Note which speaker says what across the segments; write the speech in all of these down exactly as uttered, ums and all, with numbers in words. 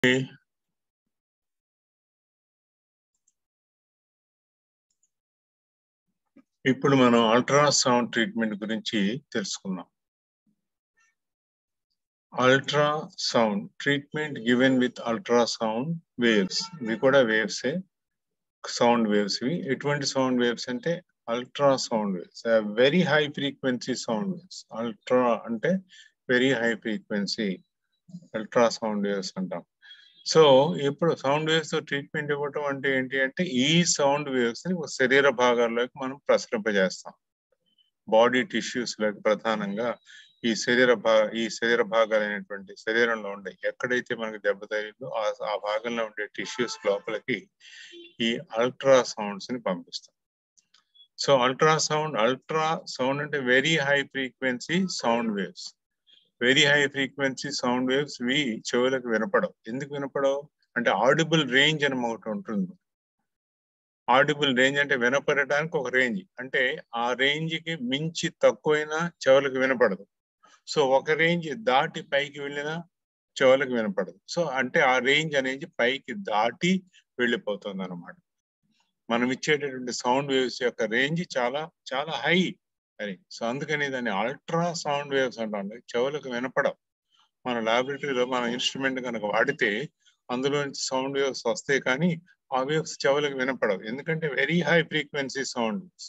Speaker 1: ఇప్పుడు మనం ultrasound treatment గురించి తెలుసుకుందాం. Ultrasound treatment given with ultrasound waves. ఇవి కూడా వేవ్సే, సౌండ్ వేవ్స్. ఇవి ఎటువంటి సౌండ్ వేవ్స్ అంటే ultrasound waves, very high frequency sound waves. Ultra అంటే very high frequency ultrasound waves అంటాం. సో ఇప్పుడు సౌండ్ వేవ్స్ ట్రీట్మెంట్ ఇవ్వటం అంటే ఏంటి అంటే ఈ సౌండ్ వేవ్స్ ని శరీర భాగాల్లోకి మనం ప్రసరింపజేస్తాం. బాడీ టిష్యూస్ లోకి ప్రధానంగా ఈ శరీర భా ఈ శరీర భాగాలైనటువంటి శరీరంలో ఉండే ఎక్కడైతే మనకు దెబ్బ తగిలిందో ఆ భాగంలో ఉండే టిష్యూస్ లోపలికి ఈ అల్ట్రా సౌండ్స్ ని పంపిస్తాం. సో అల్ట్రాసౌండ్ అల్ట్రా సౌండ్ అంటే very high frequency sound waves. Very high frequency sound waves వి చెవులకు వినపడవు. ఎందుకు వినపడవు అంటే ఆడిబుల్ రేంజ్ అని ఒకటి ఉంటుంది. ఆడిబుల్ రేంజ్ అంటే వినపడటానికి ఒక రేంజ్, అంటే ఆ రేంజ్ కి మించి తక్కువైనా చెవులకు వినపడదు. సో ఒక రేంజ్ దాటి పైకి వెళ్ళినా చెవులకు వినపడదు. సో అంటే ఆ రేంజ్ అనేది పైకి దాటి వెళ్ళిపోతుంది అన్నమాట. మనం ఇచ్చేటటువంటి సౌండ్ వేవ్స్ యొక్క రేంజ్ చాలా చాలా హై అని. సో అందుకని దాన్ని అల్ట్రా సౌండ్ వేవ్స్ అంటాం. చెవులకు వినపడవు. మన ల్యాబొరేటరీలో మన ఇన్స్ట్రుమెంట్ కనుక వాడితే అందులో నుంచి సౌండ్ వేవ్స్ వస్తాయి, కానీ ఆ వేవ్స్ చెవులకు వినపడవు. ఎందుకంటే very high frequency sound waves.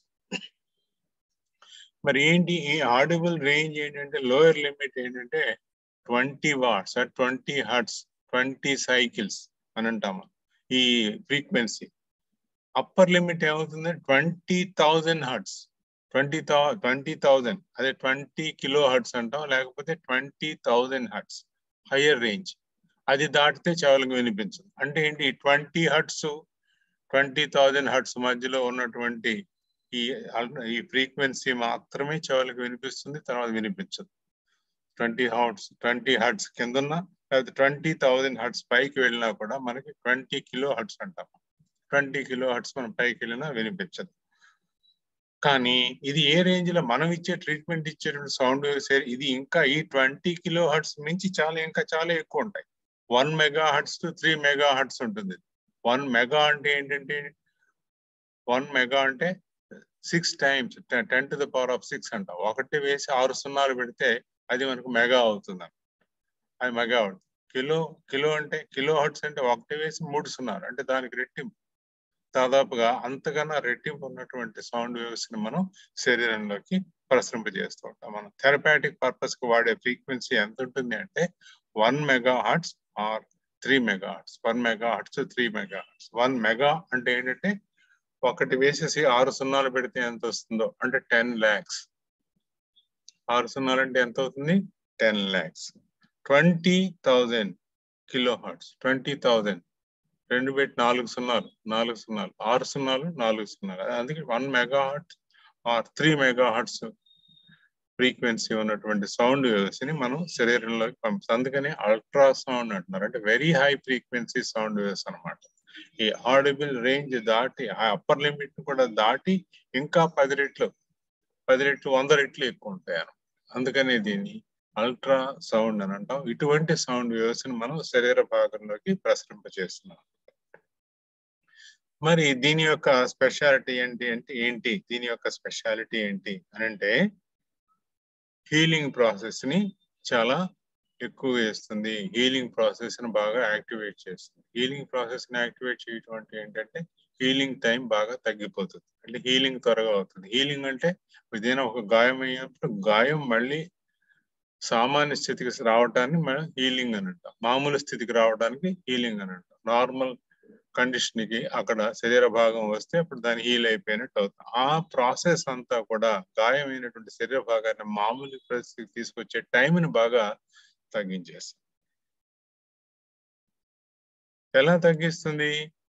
Speaker 1: మరి ఏంటి ఈ ఆడిబుల్ రేంజ్ ఏంటంటే లోయర్ లిమిట్ ఏంటంటే twenty watts twenty hertz twenty cycles అని అంటాము ఈ ఫ్రీక్వెన్సీ. అప్పర్ లిమిట్ ఏమవుతుంది twenty thousand hertz twenty thou twenty thousand అదే ట్వంటీ కిలో హర్ట్స్ అంటాం, లేకపోతే twenty thousand hertz higher range. అది దాటితే చెవులకు వినిపించదు. అంటే ఏంటి twenty hertz twenty thousand hertz మధ్యలో ఉన్నటువంటి ఈ ఈ ఫ్రీక్వెన్సీ మాత్రమే చెవులకు వినిపిస్తుంది, తర్వాత వినిపించదు. ట్వంటీ హర్ట్స్ ట్వంటీ హర్ట్స్ కింద ఉన్న లేకపోతే ట్వంటీ థౌజండ్ హర్ట్స్ పైకి వెళ్ళినా కూడా మనకి ట్వంటీ కిలో హర్ట్స్ అంటాం. ట్వంటీ కిలో హర్ట్స్ మనం పైకి వెళ్ళినా వినిపించదు. కానీ ఇది ఏ రేంజ్ లో మనం ఇచ్చే ట్రీట్మెంట్ ఇచ్చేటువంటి సౌండ్ వేవ్స్ ఇది ఇంకా ఈ ట్వంటీ కిలో హర్ట్స్ నుంచి చాలా ఇంకా చాలా ఎక్కువ ఉంటాయి. One mega hertz to three mega hertz ఉంటుంది. వన్ మెగా అంటే ఏంటంటే వన్ మెగా అంటే six times ten to the power of six అంట. ఒకటి వేసి ఆరు సున్నాలు పెడితే అది మనకు మెగా అవుతుంది. అది మెగా అవుతుంది. కిలో కిలో అంటే కిలో హర్ట్స్ అంటే ఒకటి వేసి మూడు సున్నాలు అంటే దానికి రెట్టింపు. దాదాపుగా అంతకన్నా రెట్టింపు ఉన్నటువంటి సౌండ్ వేవ్స్ ని మనం శరీరంలోకి ప్రసరింపజేస్తూ ఉంటాం. మనం థెరపాటిక్ పర్పస్ కి వాడే ఫ్రీక్వెన్సీ ఎంత ఉంటుంది అంటే one mega hertz or three mega hertz. One mega hertz three mega hertz. One mega అంటే ఏంటంటే ఒకటి వేసేసి ఆరు సున్నాలు పెడితే ఎంత వస్తుందో అంటే టెన్ ల్యాక్స్. ఆరు సున్నాలు అంటే ఎంత అవుతుంది ten lakhs. Twenty thousand kilo hertz twenty thousand రెండు పెట్టి నాలుగు సున్నాలు నాలుగు సున్నాలు ఆరు సున్నాలు నాలుగు సున్నాలు. అందుకే one mega hertz or three mega hertz frequency ఉన్నటువంటి సౌండ్ వేవ్స్ ని మనం శరీరంలోకి పంపిస్తాం. అందుకని అల్ట్రాసౌండ్ అంటున్నారు. అంటే very high frequency sound waves అనమాట. ఈ ఆడిబుల్ రేంజ్ దాటి ఆ అప్పర్ లిమిట్ కూడా దాటి ఇంకా పది రెట్లు పది రెట్లు వంద రెట్లు ఎక్కువ ఉంటాయి అన్నమాట. అందుకని దీన్ని అల్ట్రా సౌండ్ అని అంటాం. ఇటువంటి సౌండ్ వేవ్స్ ని మనం శరీర భాగంలోకి ప్రసరింపజేస్తున్నాం. మరి దీని యొక్క స్పెషాలిటీ ఏంటి అంటే ఏంటి దీని యొక్క స్పెషాలిటీ ఏంటి అని అంటే హీలింగ్ ప్రాసెస్ ని చాలా ఎక్కువ చేస్తుంది. హీలింగ్ ప్రాసెస్ ని బాగా యాక్టివేట్ చేస్తుంది. హీలింగ్ ప్రాసెస్ ని యాక్టివేట్ చేయటం అంటే ఏంటంటే హీలింగ్ టైం బాగా తగ్గిపోతుంది. అంటే హీలింగ్ త్వరగా అవుతుంది. హీలింగ్ అంటే ఏదైనా ఒక గాయం అయినప్పుడు గాయం మళ్ళీ సామాన్య స్థితికి రావడానికి మనం హీలింగ్ అని అంటాం. మామూలు స్థితికి రావడానికి హీలింగ్ అని అంటాం. నార్మల్ కండిషన్ కి అక్కడ శరీర భాగం వస్తే అప్పుడు దాన్ని హీల్ అయిపోయినట్టు అవుతుంది. ఆ ప్రాసెస్ అంతా కూడా గాయమైనటువంటి శరీర భాగాన్ని మామూలు పరిస్థితికి తీసుకొచ్చే టైంని బాగా తగ్గించేస్తుంది. ఎలా తగ్గిస్తుంది?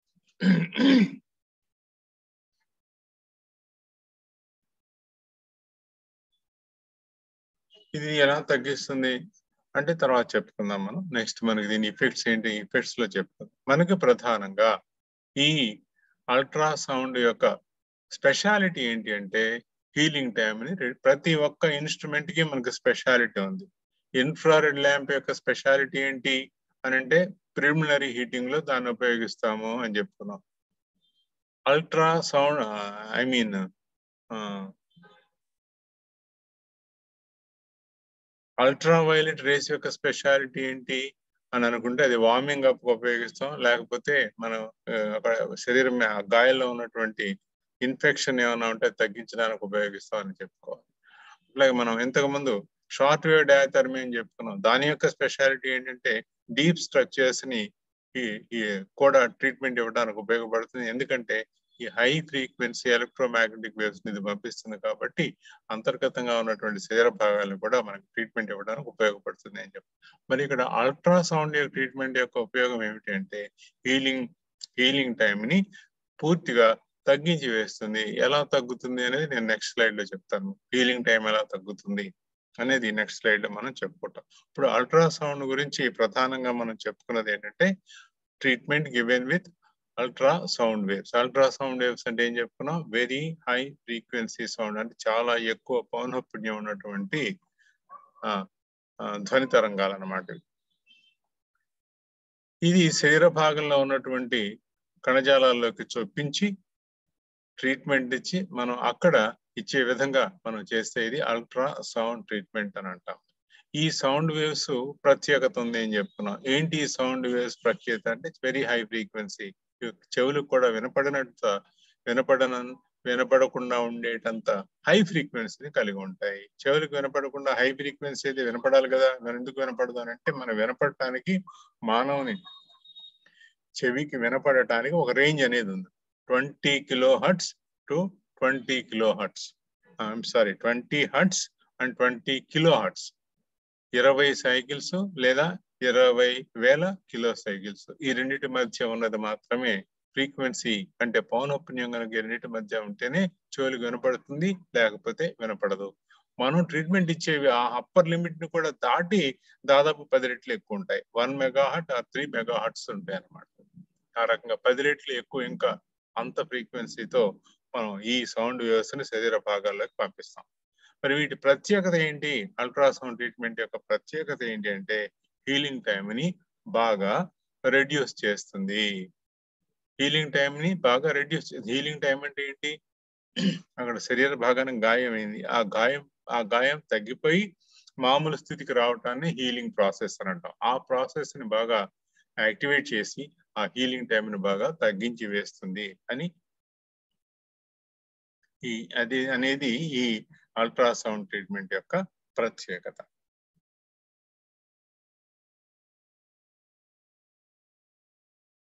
Speaker 1: ఇది ఎలా తగ్గిస్తుంది అంటే తర్వాత చెప్పుకుందాం మనం. నెక్స్ట్ మనకి దీని ఎఫెక్ట్స్ ఏంటి ఎఫెక్ట్స్ లో చెప్పుకుందాం. మనకి ప్రధానంగా ఈ అల్ట్రాసౌండ్ యొక్క స్పెషాలిటీ ఏంటి అంటే హీలింగ్ టైంని ప్రతి ఒక్క ఇన్స్ట్రుమెంట్ కి మనకి స్పెషాలిటీ ఉంది. ఇన్ఫ్రారెడ్ ల్యాంప్ యొక్క స్పెషాలిటీ ఏంటి అని అంటే ప్రిలిమినరీ హీటింగ్ లో దాన్ని ఉపయోగిస్తాము అని చెప్పుకున్నాం. Ultra sound I mean ultra violet rays యొక్క స్పెషాలిటీ ఏంటి అని అనుకుంటే అది వార్మింగ్ అప్ ఉపయోగిస్తాం, లేకపోతే మనం అక్కడ శరీరం గాయాల్లో ఉన్నటువంటి ఇన్ఫెక్షన్ ఏమైనా ఉంటే తగ్గించడానికి ఉపయోగిస్తాం అని చెప్పుకోవాలి. అట్లాగే మనం ఇంతకు ముందు షార్ట్ వేవ్ డయాథర్మీ అని చెప్పుకున్నాం. దాని యొక్క స్పెషాలిటీ ఏంటంటే డీప్ స్ట్రక్చర్స్ ని ఈ కూడా ట్రీట్మెంట్ ఇవ్వడానికి ఉపయోగపడుతుంది. ఎందుకంటే ఈ హై ఫ్రీక్వెన్సీ ఎలక్ట్రోమాగ్నెటిక్ వేవ్స్ ని పంపిస్తుంది కాబట్టి అంతర్గతంగా ఉన్నటువంటి శరీర భాగాలను కూడా మనకి ట్రీట్మెంట్ ఇవ్వడానికి ఉపయోగపడుతుంది అని చెప్పి. మరి ఇక్కడ అల్ట్రాసౌండ్ యొక్క ట్రీట్మెంట్ యొక్క ఉపయోగం ఏమిటి అంటే హీలింగ్ హీలింగ్ టైం ని పూర్తిగా తగ్గించి వేస్తుంది. ఎలా తగ్గుతుంది అనేది నేను నెక్స్ట్ స్లైడ్ లో చెప్తాను. హీలింగ్ టైం ఎలా తగ్గుతుంది అనేది నెక్స్ట్ స్లైడ్ లో మనం చెప్పుకుంటాం. ఇప్పుడు అల్ట్రాసౌండ్ గురించి ప్రధానంగా మనం చెప్పుకున్నది ఏంటంటే treatment given with ultra sound waves. Ultra sound waves అంటే ఏం చెప్పుకున్నాం? వెరీ హై ఫ్రీక్వెన్సీ సౌండ్, అంటే చాలా ఎక్కువ పౌనఃపున్యం ఉన్నటువంటి ధ్వని తరంగాలు అన్నమాట. ఇది శరీర భాగంలో ఉన్నటువంటి కణజాలాల్లోకి చొప్పించి ట్రీట్మెంట్ ఇచ్చి మనం అక్కడ ఇచ్చే విధంగా మనం చేస్తే ఇది అల్ట్రా సౌండ్ ట్రీట్మెంట్ అని అంటాం. ఈ సౌండ్ వేవ్స్ ప్రత్యేకత ఉంది అని చెప్పుకున్నాం. ఏంటి ఈ సౌండ్ వేవ్స్ ప్రత్యేకత అంటే వెరీ హై ఫ్రీక్వెన్సీ, చెవులకు కూడా వినపడినంత వినపడన వినపడకుండా ఉండేటంత హై ఫ్రీక్వెన్సీని కలిగి ఉంటాయి. చెవులకు వినపడకుండా హై ఫ్రీక్వెన్సీ అయితే వినపడాలి కదా, మనం ఎందుకు వినపడదు అని అంటే మనం వినపడటానికి మానవుని చెవికి వినపడటానికి ఒక రేంజ్ అనేది ఉంది. Twenty kilo hertz to twenty kilo hertz I'm sorry twenty hertz and twenty kilo hertz, ఇరవై సైకిల్స్ లేదా ఇరవై వేల కిలో సైకిల్స్, ఈ రెండింటి మధ్య ఉన్నది మాత్రమే ఫ్రీక్వెన్సీ. అంటే పౌనఃపున్యం కనుక ఈ రెండింటి మధ్య ఉంటేనే చెవులకు వినపడుతుంది, లేకపోతే వినపడదు. మనం ట్రీట్మెంట్ ఇచ్చేవి ఆ అప్పర్ లిమిట్ ని కూడా దాటి దాదాపు పది రెట్లు ఎక్కువ ఉంటాయి. వన్ మెగా హర్ట్ ఆ త్రీ మెగా హర్ట్స్ ఉంటాయి అన్నమాట. ఆ రకంగా పది రెట్లు ఎక్కువ, ఇంకా అంత ఫ్రీక్వెన్సీతో మనం ఈ సౌండ్ వేవ్స్ ని శరీర భాగాల్లోకి పంపిస్తాం. మరి వీటి ప్రత్యేకత ఏంటి? అల్ట్రాసౌండ్ ట్రీట్మెంట్ యొక్క ప్రత్యేకత ఏంటి అంటే హీలింగ్ టైం ని బాగా రెడ్యూస్ చేస్తుంది. హీలింగ్ టైం ని బాగా రెడ్యూస్ హీలింగ్ టైం అంటే ఏంటి? అక్కడ శరీర భాగానికి గాయమైంది, ఆ గాయం ఆ గాయం తగ్గిపోయి మామూలు స్థితికి రావటాన్ని హీలింగ్ ప్రాసెస్ అని అంటాం. ఆ ప్రాసెస్ ని బాగా యాక్టివేట్ చేసి ఆ హీలింగ్ టైం ని బాగా తగ్గించి వేస్తుంది అని ఈ అది అనేది ఈ అల్ట్రాసౌండ్ ట్రీట్మెంట్ యొక్క ప్రత్యేకత.